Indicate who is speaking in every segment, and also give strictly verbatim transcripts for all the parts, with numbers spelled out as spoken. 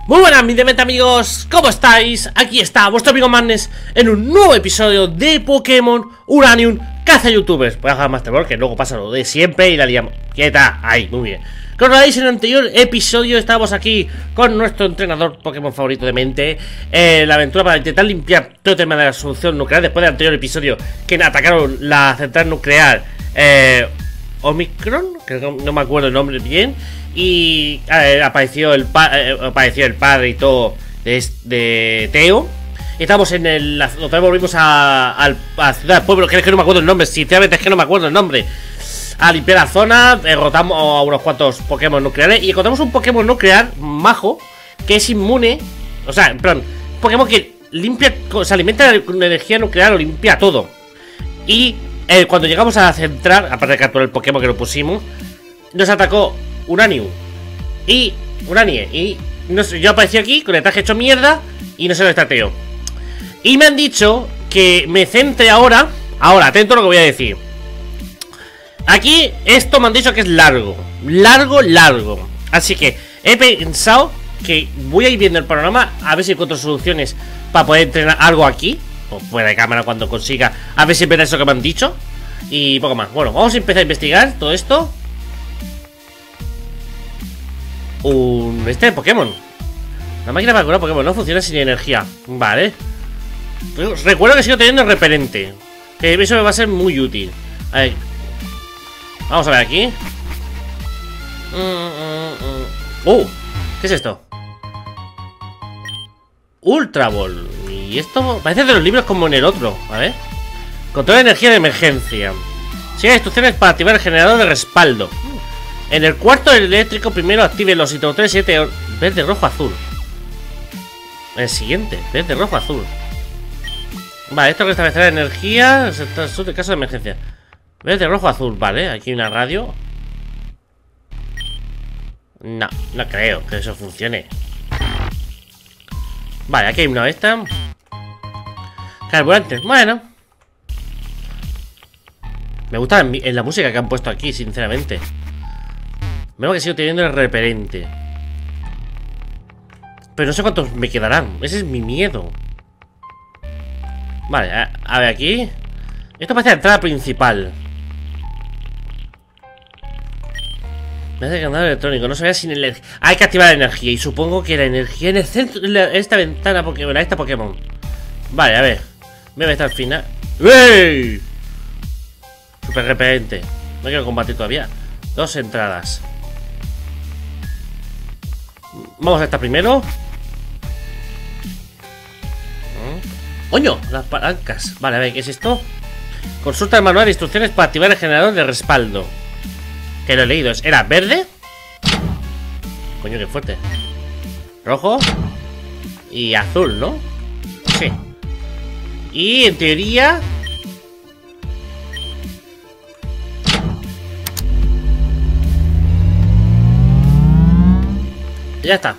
Speaker 1: Muy buenas, mis demente amigos, ¿cómo estáis? Aquí está vuestro amigo Madness en un nuevo episodio de Pokémon Uranium Caza Youtubers. Voy a dejar más terror, que luego pasa lo de siempre y la liamos. Quieta, ahí, muy bien. Como veis, en el anterior episodio estábamos aquí con nuestro entrenador Pokémon favorito de mente, eh, la aventura para intentar limpiar todo el tema de la solución nuclear. Después del anterior episodio que atacaron la central nuclear eh, Omicron, que no, no me acuerdo el nombre bien. Y eh, apareció, el eh, apareció el padre y todo de, de Teo. Y estamos en el... Otra vez volvimos a, a, a la ciudad del pueblo, que es que no me acuerdo el nombre. Sinceramente es que no me acuerdo el nombre. A limpiar la zona, derrotamos a unos cuantos Pokémon nucleares y encontramos un Pokémon nuclear majo que es inmune. O sea, en plan, Pokémon que limpia, se alimenta de energía nuclear, lo limpia todo. Y eh, cuando llegamos a la central, aparte de capturar el Pokémon que lo pusimos, nos atacó Uranium y Uranie. Y no sé, yo aparecí aquí con el traje hecho mierda y no sé dónde está Teo. Y me han dicho que me centre ahora. Ahora, atento a lo que voy a decir. Aquí, esto me han dicho que es largo. Largo, largo. Así que he pensado que voy a ir viendo el panorama, a ver si encuentro soluciones para poder entrenar algo aquí, o fuera de cámara cuando consiga. A ver si es verdad eso que me han dicho. Y poco más. Bueno, vamos a empezar a investigar todo esto. Un... Este de Pokémon. La máquina para curar Pokémon no funciona sin energía. Vale. Pero recuerdo que sigo teniendo el repelente, que eso me va a ser muy útil. A ver. Vamos a ver aquí. Mm, mm, mm. Uh, ¿qué es esto? Ultra Ball. Y esto parece de los libros como en el otro. A ver. Control de energía de emergencia. Sigue instrucciones para activar el generador de respaldo. En el cuarto eléctrico primero active los interruptores siete. Verde, rojo, azul. El siguiente, verde, rojo, azul. Vale, esto restablecerá energía en caso de emergencia. Verde, rojo, azul, vale, aquí hay una radio. No, no creo que eso funcione. Vale, aquí hay una esta. Carburante, bueno. Me gusta en la música que han puesto aquí, sinceramente. Veo que sigo teniendo el repelente, pero no sé cuántos me quedarán. Ese es mi miedo. Vale, a, a ver aquí. Esto parece la entrada principal. Me hace candado electrónico, no se vea sin energía. Hay que activar la energía. Y supongo que la energía en el centro de esta ventana Pokémon, esta Pokémon. Vale, a ver. Me voy a estar al final. ¡Ey! Super repelente. No quiero combatir todavía. Dos entradas. Vamos a esta primero. ¡Oño! Las palancas. Vale, a ver, ¿qué es esto? Consulta el manual de instrucciones para activar el generador de respaldo. Que lo he leído. ¿Era verde? Coño, qué fuerte. Rojo. Y azul, ¿no? Sí. Y en teoría... Ya está.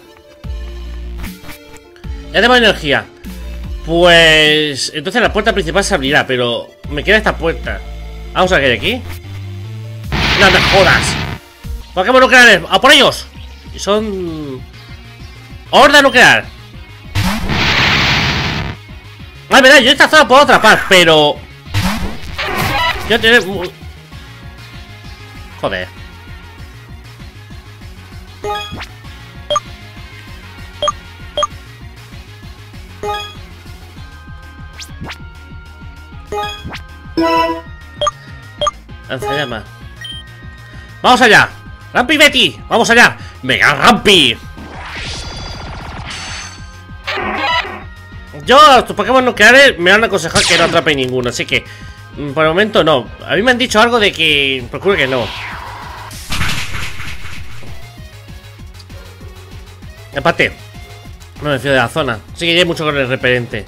Speaker 1: Ya tenemos energía. Pues... entonces la puerta principal se abrirá, pero me queda esta puerta. Vamos a ver qué hay aquí. ¡No me jodas! Pokémon nucleares, ¡a por ellos! Son... horda nuclear. Ah, verdad, yo esta zona puedo atrapar, pero... yo tener... joder. Lanzallamas. ¡Vamos allá! ¡Rampi Betty! ¡Vamos allá! ¡Venga, Rampi! Yo a estos Pokémon nucleares me han aconsejado que no atrape ninguno, así que por el momento no. A mí me han dicho algo de que procure que no. Empate. No me fío de la zona. Sí que hay mucho con el repelente.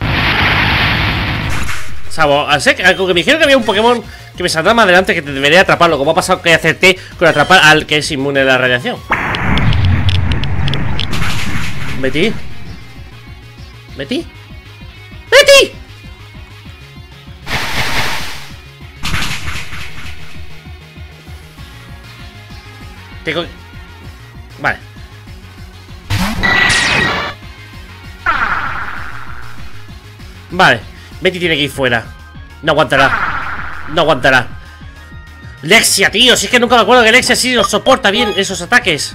Speaker 1: Sabo, sé que, algo que me dijeron que había un Pokémon que me saldrá más adelante que te debería atraparlo, como ha pasado que acerté con atrapar al que es inmune a la radiación. Betty. Betty. Betty. Tengo... Vale. Vale, Betty tiene que ir fuera. No aguantará. No aguantará. Lexia, tío, si es que nunca me acuerdo que Lexia sí los soporta bien esos ataques.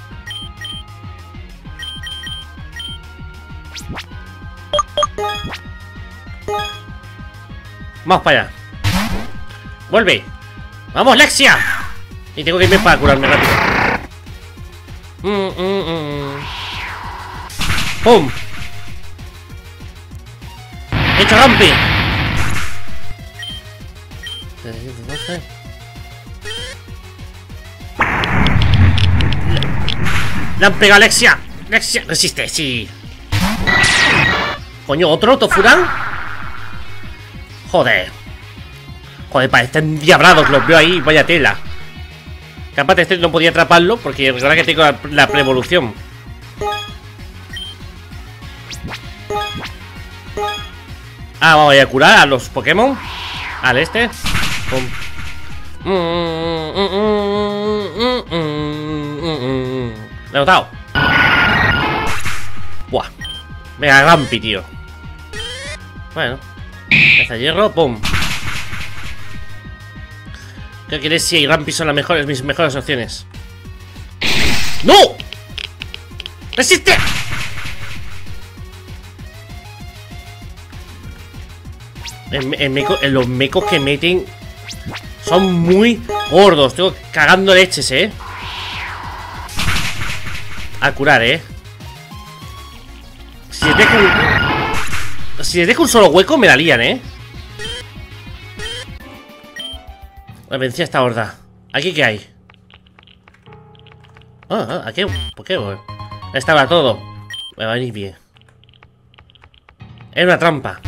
Speaker 1: Vamos para allá. Vuelve. ¡Vamos, Lexia! Y tengo que irme para curarme rápido. mm, mm, mm. ¡Pum! ¡He hecho Rampi! ¡Le han pegado a Lexia! ¡Lexia! ¡Resiste! ¡Sí! Coño, ¿otro Tofuran? Joder. Joder, parecen diabrados, los veo ahí, vaya tela. Capaz de este no podía atraparlo porque recuerda que tengo la, la pre-evolución. Ah, vamos a curar a los Pokémon. Al este. Pum. Le he notado. Buah. Venga, Rampi, tío. Bueno. Este hierro, pum. Creo que Lexia y Rampi son las mejores, mis mejores opciones. ¡No! ¡Resiste! El, el meco, los mecos que meten son muy gordos. Tengo cagando leches, eh. A curar, eh. Si les dejo un, si les dejo un solo hueco, me la lían, eh. Vencí a esta horda. ¿Aquí qué hay? Ah, ah, aquí. ¿Por qué? Estaba todo. Me va a venir bien. Es una trampa.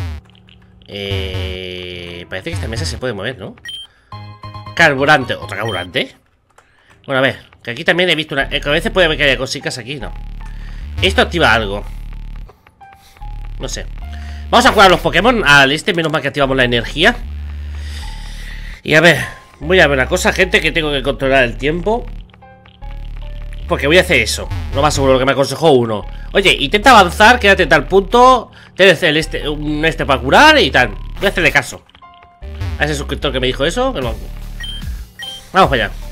Speaker 1: Eh, parece que esta mesa se puede mover, ¿no? Carburante. ¿Otro carburante? Bueno, a ver. Que aquí también he visto una... Eh, que a veces puede haber que haya cositas aquí, ¿no? Esto activa algo. No sé. Vamos a jugar a los Pokémon. Al este, menos mal que activamos la energía. Y a ver. Voy a ver una cosa, gente, que tengo que controlar el tiempo. Porque voy a hacer eso. Lo más seguro, lo que me aconsejó uno. Oye, intenta avanzar, quédate en tal punto. Tienes el este, un este para curar y tal. Voy a hacerle caso a ese suscriptor que me dijo eso, que lo... Vamos para allá.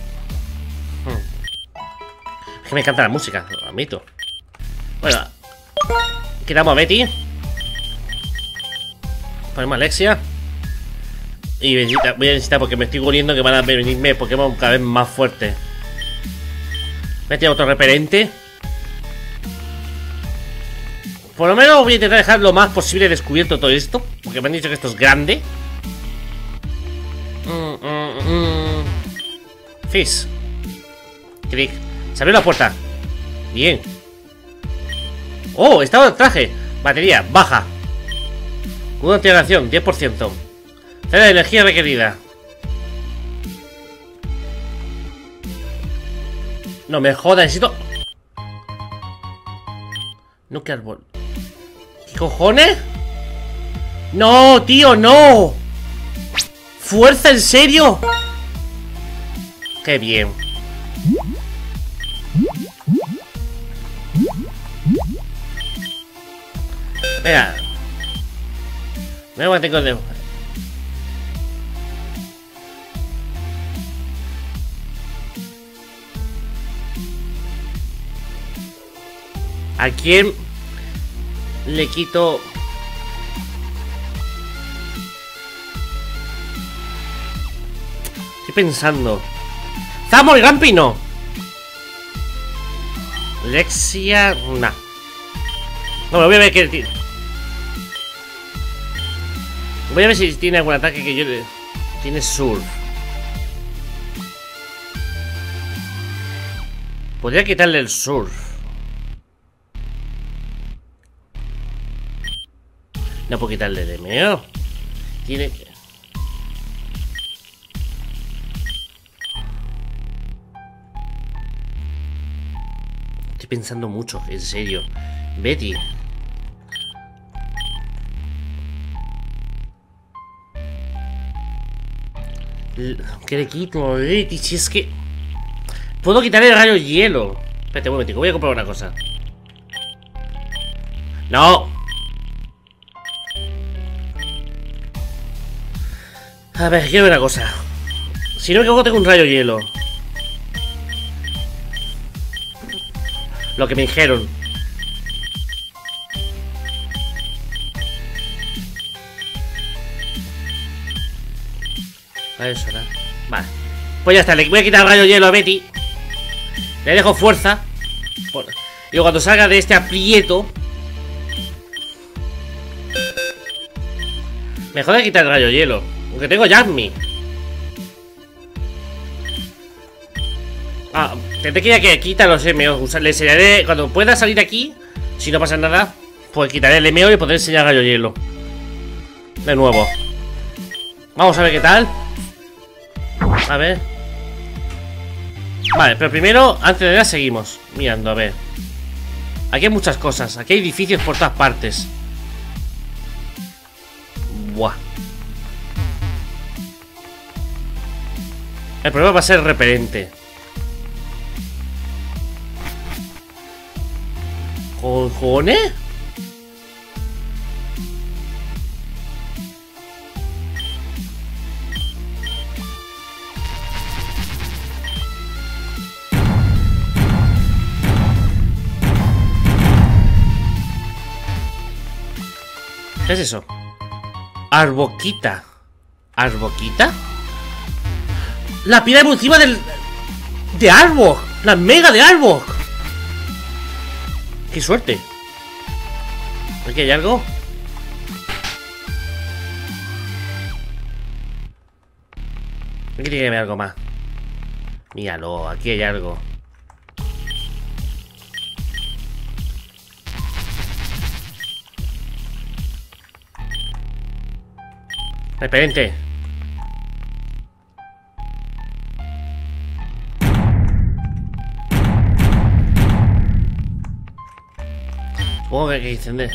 Speaker 1: Es que me encanta la música, lo admito. Bueno, quitamos a Betty. Ponemos a Lexia. Y voy a necesitar porque me estoy volviendo que van a venirme Pokémon cada vez más fuertes. Voy a tirar otro repelente. Por lo menos voy a intentar dejar lo más posible descubierto todo esto, porque me han dicho que esto es grande. mm, mm, mm. Fizz. Clic. Se abrió la puerta. Bien. Oh, estaba en traje. Batería, baja. Una integración, diez por ciento. Cera de energía requerida. No me jodas, necesito... Nuclear Ball. ¿Qué cojones? No, tío, no. ¿Fuerza, en serio? Qué bien. Venga. Me mantengo de... ¿A quién le quito? Estoy pensando. ¡Zamo y Rampi no! Lexia... Nah. No, voy a ver qué... Voy a ver si tiene algún ataque que yo le... Tiene Surf. Podría quitarle el Surf. No puedo quitarle de meo. Tiene que... Estoy pensando mucho, en serio. Betty. ¿Qué le quito a Betty? Si es que... Puedo quitarle el rayo hielo. Espérate un momentico, voy a comprar una cosa. No. A ver, quiero ver una cosa. Si no me equivoco, tengo un rayo hielo. Lo que me dijeron. A eso, ¿no? Vale. Pues ya está, le voy a quitar el rayo hielo a Betty. Le dejo fuerza. Y cuando salga de este aprieto, me jode quitar el rayo hielo. Aunque tengo Jasmine. Ah, tendré que ir a que quita los M O. Le enseñaré cuando pueda salir aquí. Si no pasa nada, pues quitaré el M O y podré enseñar rayo hielo de nuevo. Vamos a ver qué tal. A ver. Vale, pero primero, antes de nada, seguimos mirando, a ver. Aquí hay muchas cosas. Aquí hay edificios por todas partes. Buah. El problema va a ser el repelente. ¿Cojones? ¿Qué es eso? Arboquita. ¿Arboquita? La piedra por encima del... de Arbok. La mega de Arbok. ¡Qué suerte! ¿Aquí hay algo? Aquí tiene que haber algo más. Míralo, aquí hay algo. Repelente. Supongo que hay que encender.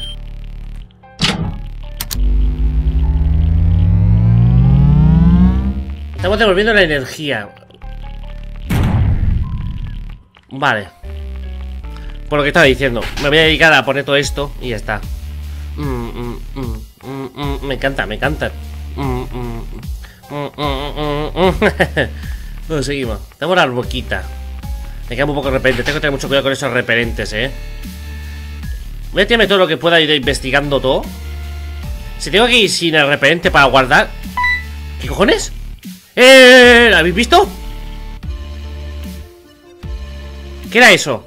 Speaker 1: Estamos devolviendo la energía. Vale. Por lo que estaba diciendo, me voy a dedicar a poner todo esto y ya está. mm, mm, mm, mm, mm, Me encanta, me encanta. mm, mm, mm, mm, mm, mm. Bueno, seguimos. Tengo la boquita. Me queda un poco repelente. Tengo que tener mucho cuidado con esos repelentes, eh. Voy a tirarme todo lo que pueda ir investigando todo. Si tengo que ir sin el repelente para guardar. ¿Qué cojones? ¡Eh! ¿Lo habéis visto? ¿Qué era eso?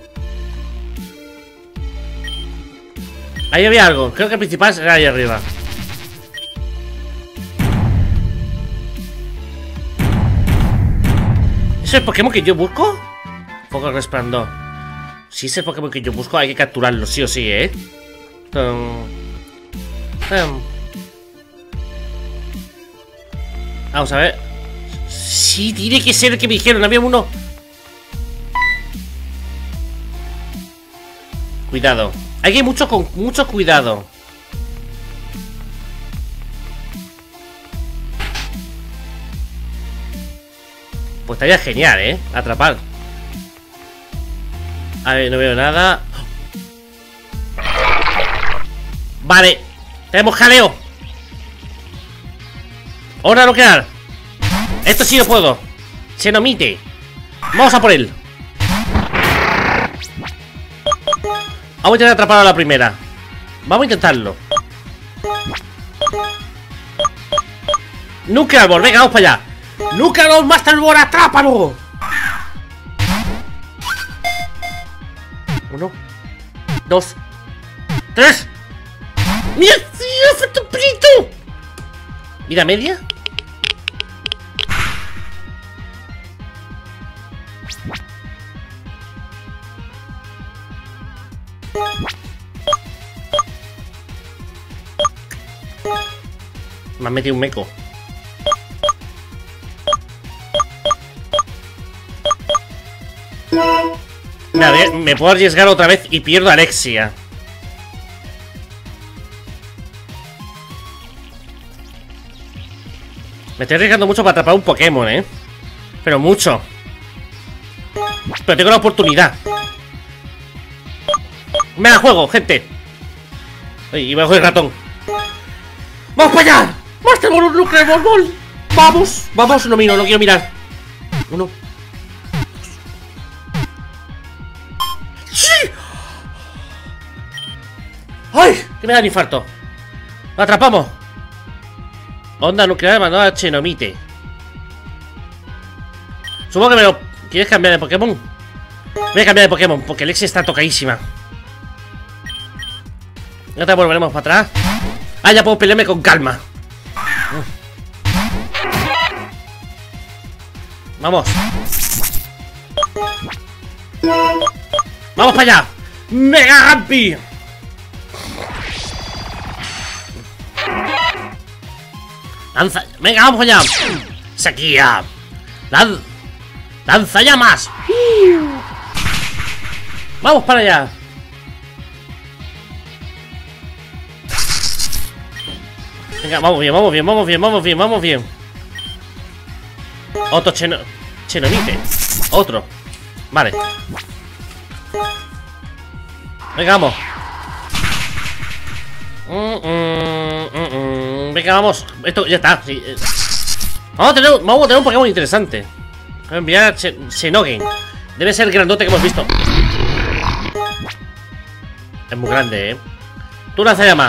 Speaker 1: Ahí había algo. Creo que el principal era ahí arriba. ¿Es el Pokémon que yo busco? Foco resplandor. Si es el Pokémon que yo busco, hay que capturarlo, sí o sí, ¿eh? Um, um. Vamos a ver. Sí, tiene que ser el que me dijeron. Había uno. Cuidado. Hay que ir mucho con mucho cuidado. Pues estaría genial, ¿eh? Atrapar. A ver, no veo nada. Vale. Tenemos jaleo. Ahora bloquear. Esto sí lo puedo. Se nomite. Vamos a por él. Vamos a intentar atrapar a la primera. Vamos a intentarlo. Nunca árbol, venga, vamos para allá. Nunca árbol, Master Ball, atrápalo. Uno, dos, tres. ¡Mira, tío! ¡Falta un pelito! ¿Vida media? Me han metido un meco. A ver, me puedo arriesgar otra vez y pierdo a Alexia. Me estoy arriesgando mucho para atrapar un Pokémon, ¿eh? Pero mucho. Pero tengo la oportunidad. Me la juego, gente. Y me juego el ratón. ¡Vamos para allá! ¡Master Ball, Nuclear Ball, Ball! Vamos, vamos, no miro, no quiero mirar. Uno. ¡Sí! ¡Ay! Que me da un infarto. Lo atrapamos. Onda nuclear mandó a Chenomite. Supongo que me lo... ¿Quieres cambiar de Pokémon? Voy a cambiar de Pokémon porque Lexi está tocadísima. Ya te volveremos para atrás. Ah, ya puedo pelearme con calma. Vamos. Vamos para allá. Mega Gampi. Lanza. Venga, vamos allá. Sequía. Lan... Lanza llamas. Uh. Vamos para allá. Venga, vamos bien, vamos bien, vamos bien, vamos bien, vamos bien. Otro cheno... Chenomite. Otro. Vale. Venga, vamos. Mm, mm, mm, mm. Venga, vamos. Esto ya está. Sí. Vamos a tener, vamos a tener un Pokémon interesante. Voy a enviar a Xenogen. Debe ser el grandote que hemos visto. Es muy grande, eh. Tú lanza llama.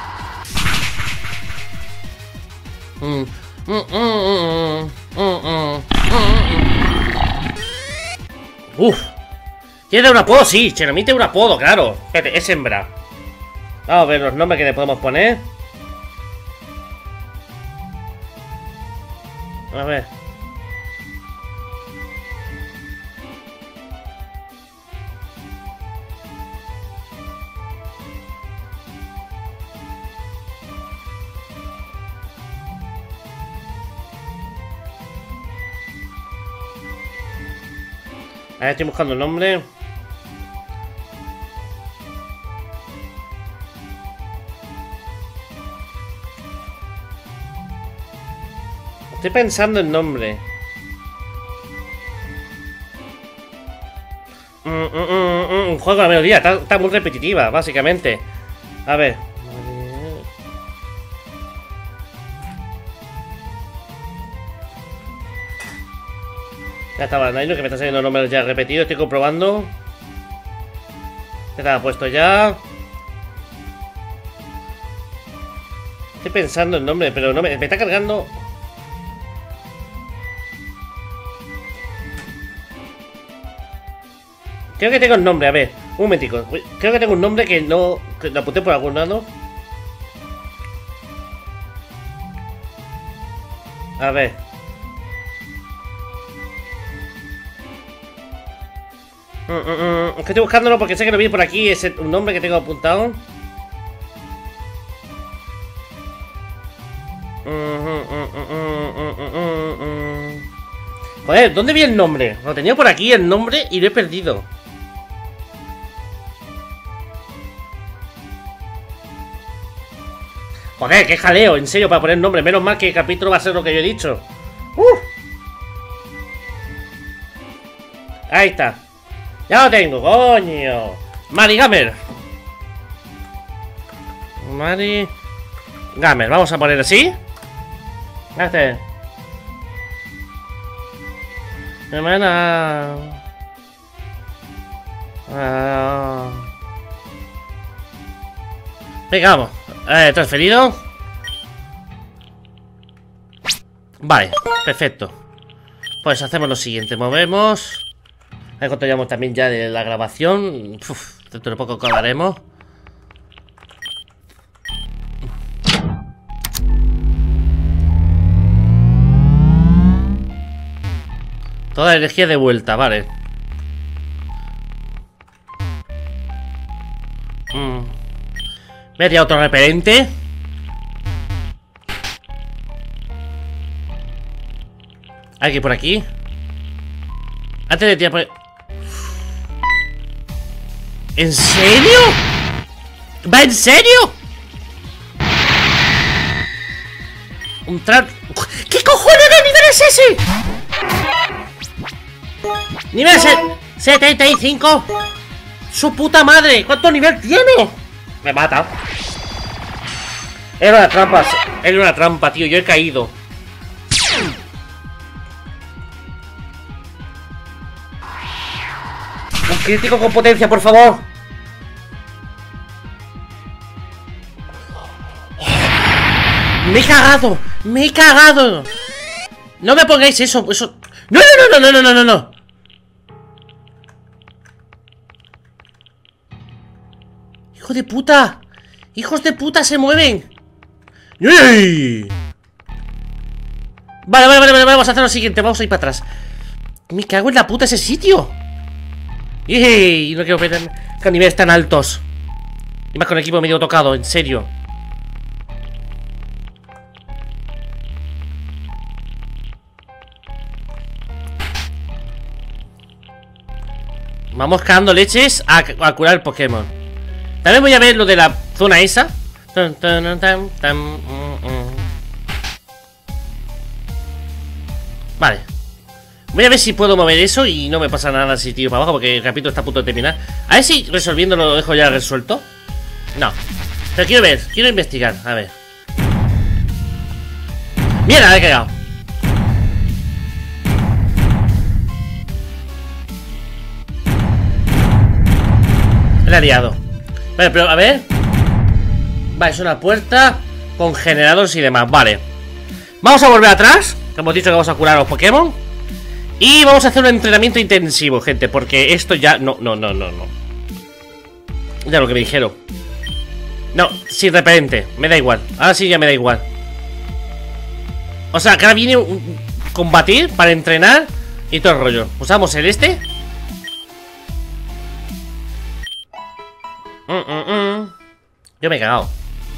Speaker 1: Mm, mm, mm, mm, mm, mm, mm. Uf. ¿Tiene un apodo? Sí, Chenomite un apodo, claro. Espérate, es hembra. Vamos a ver los nombres que le podemos poner. A ver. A ver, estoy buscando el nombre. Estoy pensando en nombre. Mm, mm, mm, mm, un juego de la melodía. Está, está muy repetitiva, básicamente. A ver. Ya estaba el Nino, que me está saliendo nombres ya repetidos. Estoy comprobando. Ya estaba puesto ya. Estoy pensando el nombre, pero no me, me está cargando. Creo que tengo el nombre, a ver, un momentico. Creo que tengo un nombre que no... Que lo apunté por algún lado. A ver. Mm, mm, mm. Es que estoy buscándolo porque sé que lo vi por aquí. Es un nombre que tengo apuntado. Joder, ¿dónde vi el nombre? Lo tenía por aquí el nombre y lo he perdido. Joder, qué jaleo, en serio, para poner nombre. Menos mal que el capítulo va a ser lo que yo he dicho. ¡Uf! Ahí está. Ya lo tengo, coño. Mari Gamer. Mari Gamer, vamos a poner así. Este. Hermana. Ah. Venga, vamos. Eh, transferido. Vale, perfecto. Pues hacemos lo siguiente, movemos. Ahí controlamos también ya de la grabación. Uf, dentro de poco acabaremos. Toda la energía de vuelta, vale. Mm. Me he tirado otro repelente. Aquí por aquí. Antes de tirar por... ¿En serio? ¿Va en serio? Un tra... ¿Qué cojones de nivel es ese? Nivel setenta y cinco. Su puta madre. ¿Cuánto nivel tiene? Me mata. Era una trampa. Era una trampa, tío. Yo he caído. Un crítico con potencia, por favor. Me he cagado. Me he cagado. No me pongáis eso, eso. No, no, no, no, no, no, no, no. Hijo de puta. Hijos de puta se mueven. ¡Ey! Vale, vale, vale, vale, vamos a hacer lo siguiente. Vamos a ir para atrás. Me cago en la puta ese sitio. ¡Ey! No quiero meterme con niveles tan altos. Y más con el equipo medio tocado, en serio. Vamos cagando leches a, a curar el Pokémon. También voy a ver lo de la zona esa. Tan, tan, tan, tan, mm, mm. Vale. Voy a ver si puedo mover eso y no me pasa nada si tiro para abajo, porque el capítulo está a punto de terminar. A ver si resolviéndolo lo dejo ya resuelto. No. Pero quiero ver, quiero investigar. A ver. Mierda, me he cagado. La he liado. Vale, pero a ver. Vale, es una puerta con generadores y demás. Vale. Vamos a volver atrás. Hemos dicho que vamos a curar a los Pokémon. Y vamos a hacer un entrenamiento intensivo, gente. Porque esto ya... No, no, no, no, no. Ya lo que me dijeron. No, sin repelente. Me da igual. Ahora sí ya me da igual. O sea, que ahora viene un combatir para entrenar y todo el rollo. Usamos el este. Mm, mm, mm. Yo me he cagado.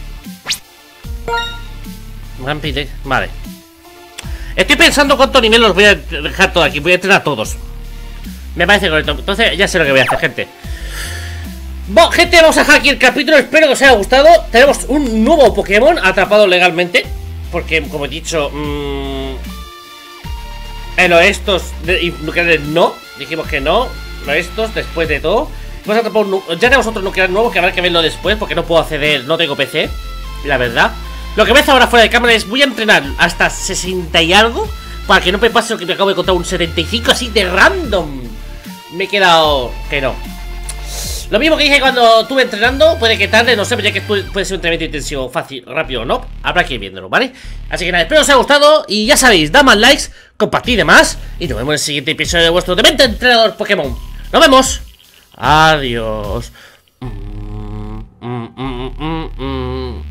Speaker 1: Vale. Estoy pensando cuántos niveles los voy a dejar todos aquí. Voy a entrenar a todos. Me parece correcto. Entonces ya sé lo que voy a hacer, gente. Bueno, gente, vamos a dejar aquí el capítulo. Espero que os haya gustado. Tenemos un nuevo Pokémon atrapado legalmente. Porque, como he dicho, mmm, en los estos de, nucleares no. Dijimos que no. Los estos, después de todo. Vamos a atrapar un, ya tenemos otro nuclear nuevo que habrá que verlo después. Porque no puedo acceder, no tengo P C. La verdad. Lo que voy a hacer ahora fuera de cámara es voy a entrenar hasta sesenta y algo. Para que no me pase lo que me acabo de contar, un setenta y cinco así de random. Me he quedado... que no. Lo mismo que dije cuando estuve entrenando. Puede que tarde, no sé, ya que puede ser un entrenamiento intensivo, fácil, rápido o no. Habrá que ir viéndolo, ¿vale? Así que nada, espero que os haya gustado. Y ya sabéis, dad más likes, compartid y demás. Y nos vemos en el siguiente episodio de vuestro demente entrenador Pokémon. ¡Nos vemos! Adiós. Mm, mm, mm, mm, mm.